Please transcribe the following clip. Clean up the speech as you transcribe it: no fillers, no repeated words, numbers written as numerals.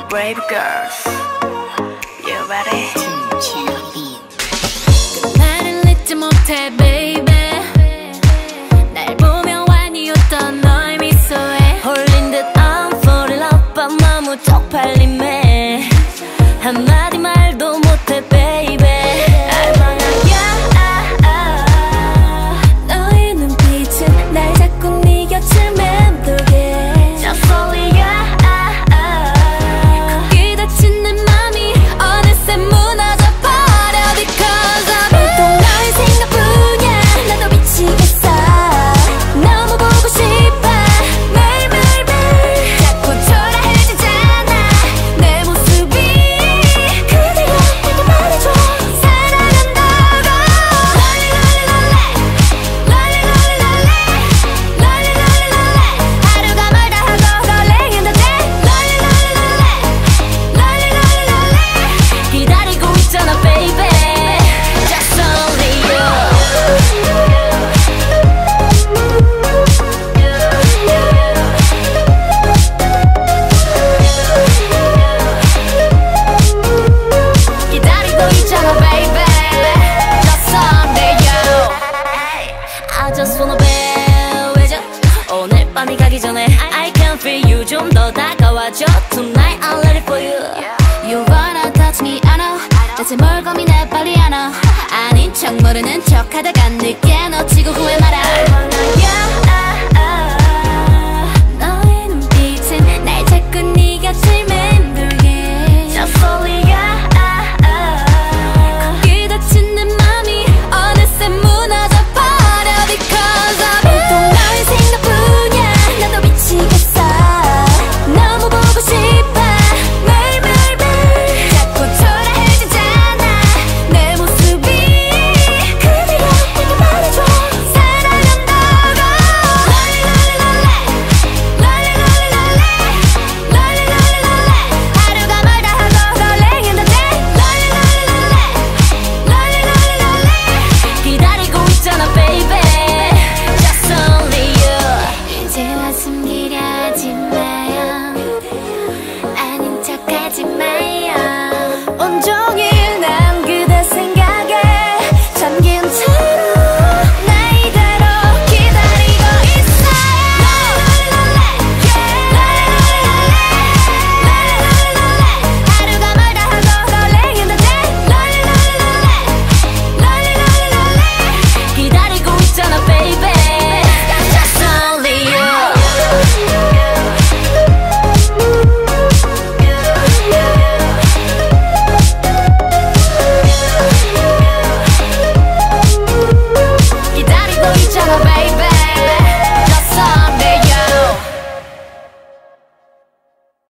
Brave girls, you ready? 나를 잊지 못해 baby. 날 보며 완이었던 너의 미소에 홀린 듯 I'm falling up 밤 너무 쪽팔림에 한마디 말도 못해 baby. 너의 눈빛은 날 자꾸 네 곁을 맴돌게 Just only you. 거기 닫힌 내 맘이 어느새 무너져 버려 Because of you. 또 너의 생각뿐이야. 나도 미치겠어. 너무 보고 싶어 매일매일매일. 자꾸 초라해지잖아 내 모습이. 그대가 내게 말해줘 사랑한다고. 하루가 멀다 하고 설레인다지. 기다리고 있잖아 baby. Just only you. 기다리고 있잖아 baby. Just only you. I just wanna be with you. 오늘 밤이 가기 전에 I can feel you. 좀 더 다가와줘 Tonight I'm ready for you. You wanna touch me I know. 대체 뭘 고민해 빨리 안 와. 아닌 척 모르는 척 하다가 늦게 놓치고 후회 마라. 너의 눈빛은 날 자꾸 네 곁을 맴돌게 Just only you. 거기 닫힌 내 맘이 어느새 무너져 버려 Because of you. 또 너의 생각뿐이야. 나도 미치겠어. 너무 보고 싶어 매일매일매일. 자꾸 초라해지잖아 내 모습이. 그대가 내게 말해줘 사랑한다고. 하루가 멀다 하고 설레인다지. 기다리고 있잖아 baby. Just only you. 이제와 숨기려 하지 마요.